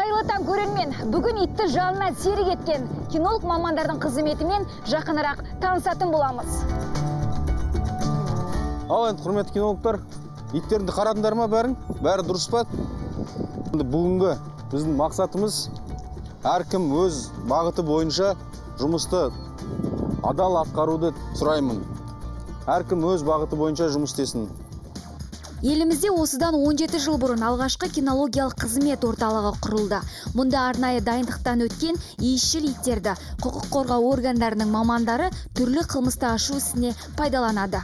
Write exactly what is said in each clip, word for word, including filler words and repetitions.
Қайырлы таң көрермен, бүгін итті жанына серік еткен кинолог мамандардың қызметімен жақынырақ танысатын боламыз. Ал енді құрметті кинологтар, иттерді қарадыңдар ма бәрін? Бәрі дұрыс па? Бүгінгі біздің мақсатымыз әркім өз бағыты бойынша жұмысты адал атқаруды сұраймын. Әркім өз бағыты бойынша жұмыс істесін. Елімізде осыдан он жеті жыл бұрын алғашқы кинологиялық қызмет орталығы құрылды. Мұнда арнайы дайындықтан өткен иісшіл иттерді құқық қорғау органдарының мамандары түрлі қылмысты ашу ісіне пайдаланады.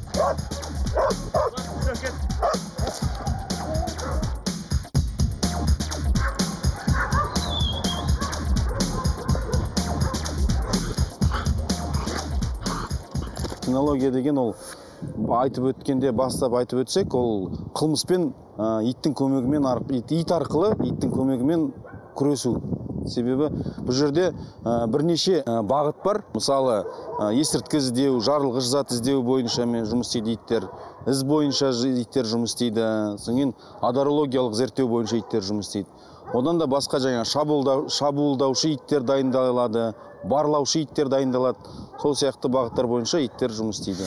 Кинология деген ол айтып өткенде бастап айтып өтсек, ол қылмыспен иттің көмегімен, ит арқылы иттің көмегімен күресу. Себебі бұл жерде бірнеше бағыт бар. Мысалы, есірткі іздеу, жарылғыш зат іздеу бойынша жұмыс істейді иттер, із бойынша иттер жұмыс істейді, соңын адарологиялық зерттеу бойынша иттер жұмыс істейді. Одан да басқа жаңа шабуылдаушы иттер дайындалады, барлаушы иттер дайындалады. Сол сияқты бағыттар бойынша иттер жұмыс істейді.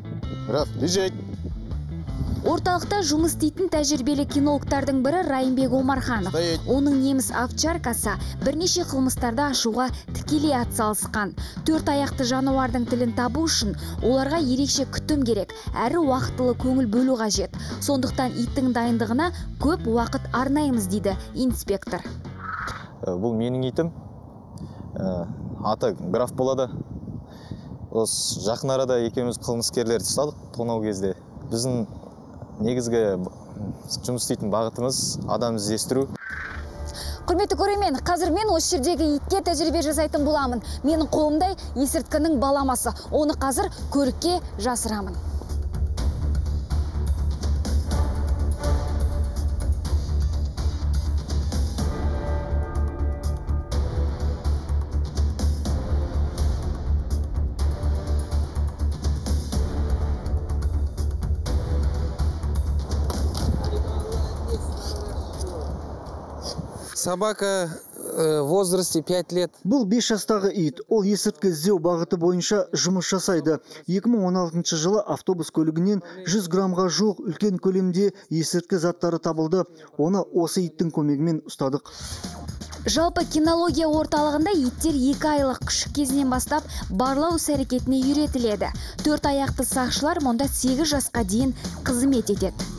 Орталықта жұмыс істейтін тәжірибелі кинологтардың бірі Райымбек Омарханов. Оның неміс овчаркасы бірнеше қылмыстарды ашуға тікелей атсалысқан. Төрт аяқты жануардың тілін табу үшін оларға ерекше күтім керек, әрі уақытылы көңіл бөлу қажет. Сондықтан иттің дайындығына көп уақыт арнаймыз дейді инспектор. Бұл менің итім. Аты граф болады. Осы жақын арада екеуміз қылмыскерлерді ұстадық тонау кезде. Біздің негізгі жұмыс істейтін бағытымыз адам іздестіру. Құрметті көрермен, қазір мен осы жердегі итке тәжірибе жасайтын боламын. Менің қолымдай есірткінің баламасы. Оны қазір көрікке жасырамын. Собака в возрасте пять лет. Бұл бес жастағы ит. Ол есірткі іздеу бағыты бойынша жұмыс жасайды. екі мың он алтыншы жылы автобус көлігінен жүз граммға жуық үлкен көлемде есірткі заттары табылды. Оны осы иттің көмегімен ұстадық. Жалпы кинология орталығында иттер екі айлық күшік кезінен бастап барлау іс әрекетіне үйретіледі. Төрт аяқты сақшылар мұнда сегіз жасқа дейін қызмет етеді.